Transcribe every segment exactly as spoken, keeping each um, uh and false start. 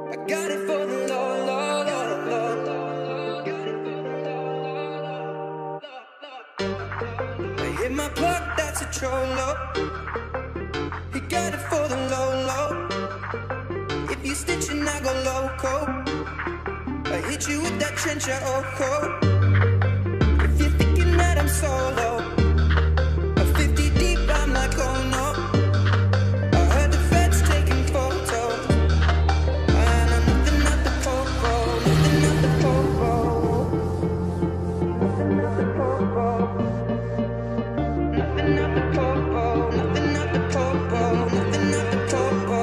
I got it for the Lord, Lord, Lord, Lord. I hit my plug, that's a trollo. He got it for the low, low. If you stitching, I go loco. I hit you with that trencher, oh, oh. If you're thinking that I'm solo, a fifty deep, I'm like, oh no. I heard the feds taking photos. I know nothing at the popo, nothing at the popo. Nothing at the popo. Nothing at the popo, nothing at the popo, nothing at the popo.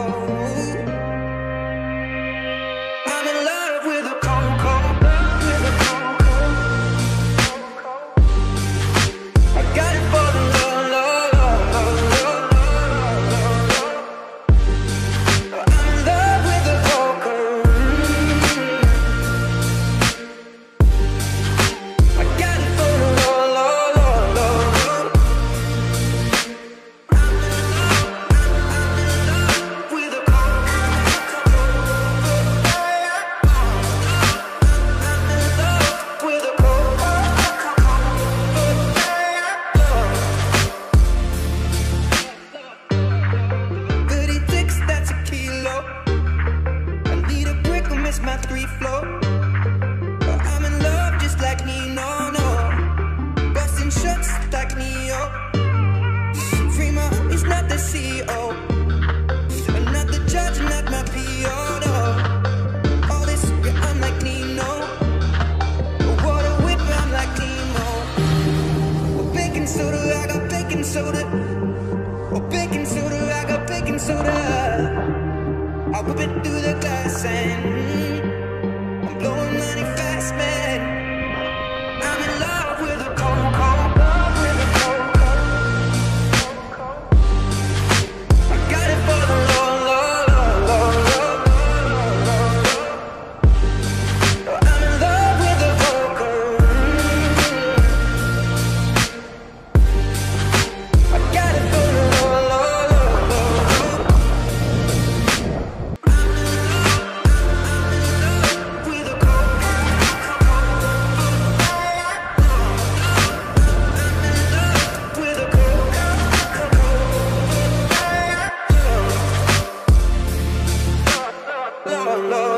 I'm in love with a coco, with a coco. I got it for the low, low, low, low, low. I'm in love with a coco. I got it for the low, low, low, low, low. I'm in love, I'm in love with a coco. With a coco. thirty ticks, that's a kilo. I need a brick or miss my three flow. I'm in love just like Nino, no. Busting shots like Neo. Free my he's not the C E O. I'm not the judge, not my P O, no. All this, yeah, I'm like Nino. Water whip, I'm like Nemo. Oh, baking soda, I got baking soda. Oh, baking soda, I got baking soda. I whip it through the glass and mm, I'm blowing money fast, man. I'm in love with a coco, with a coco. I got it for the low, low, low, low, low, low. I'm in love with a coco. I got it for the low, low, low, low. I'm in love, I'm in love with a coco. I'm in love with a coco. Low, low.